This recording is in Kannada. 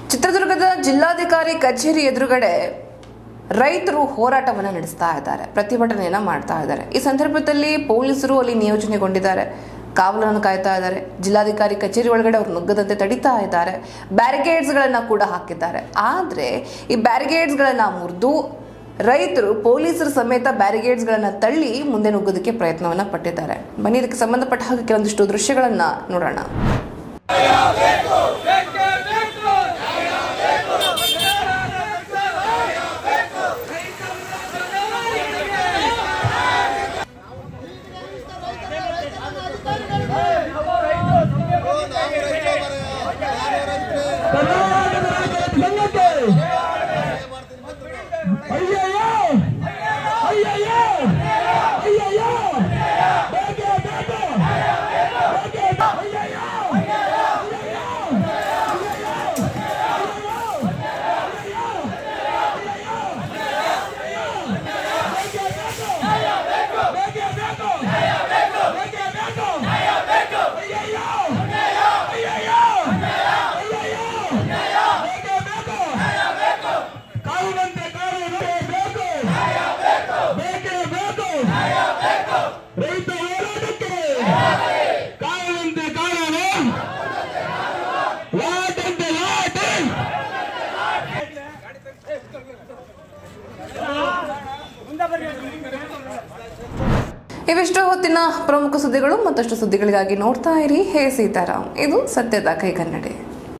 ಚಿತ್ರದುರ್ಗದ ಜಿಲ್ಲಾಧಿಕಾರಿ ಕಚೇರಿ ಎದುರುಗಡೆ ರೈತರು ಹೋರಾಟವನ್ನು ನಡೆಸ್ತಾ ಇದ್ದಾರೆ, ಪ್ರತಿಭಟನೆಯನ್ನ ಮಾಡ್ತಾ ಇದ್ದಾರೆ. ಈ ಸಂದರ್ಭದಲ್ಲಿ ಪೊಲೀಸರು ಅಲ್ಲಿ ನಿಯೋಜನೆಗೊಂಡಿದ್ದಾರೆ, ಕಾವಲನ್ನು ಕಾಯ್ತಾ ಇದ್ದಾರೆ. ಜಿಲ್ಲಾಧಿಕಾರಿ ಕಚೇರಿ ಒಳಗಡೆ ಅವರು ನುಗ್ಗದಂತೆ ತಡಿತಾ ಇದ್ದಾರೆ. ಬ್ಯಾರಿಕೇಡ್ಸ್ಗಳನ್ನ ಕೂಡ ಹಾಕಿದ್ದಾರೆ. ಆದರೆ ಈ ಬ್ಯಾರಿಕೇಡ್ಸ್ಗಳನ್ನ ಮುರಿದು ರೈತರು ಪೊಲೀಸರ ಸಮೇತ ಬ್ಯಾರಿಕೇಡ್ಸ್ಗಳನ್ನ ತಳ್ಳಿ ಮುಂದೆ ನುಗ್ಗೋದಕ್ಕೆ ಪ್ರಯತ್ನವನ್ನ ಪಟ್ಟಿದ್ದಾರೆ. ಬನ್ನಿ, ಇದಕ್ಕೆ ಸಂಬಂಧಪಟ್ಟ ಹಾಗೆ ಕೆಲವೊಂದಿಷ್ಟು ದೃಶ್ಯಗಳನ್ನ ನೋಡೋಣ. ಇವಿಷ್ಟು ಹೊತ್ತಿನ ಪ್ರಮುಖ ಸುದ್ದಿಗಳು. ಮತ್ತಷ್ಟು ಸುದ್ದಿಗಳಿಗಾಗಿ ನೋಡ್ತಾ ಇರಿ ಹೇ ಸೀತಾರಾಮ್. ಇದು ಸತ್ಯದ ಕೈಗನ್ನಡಿ.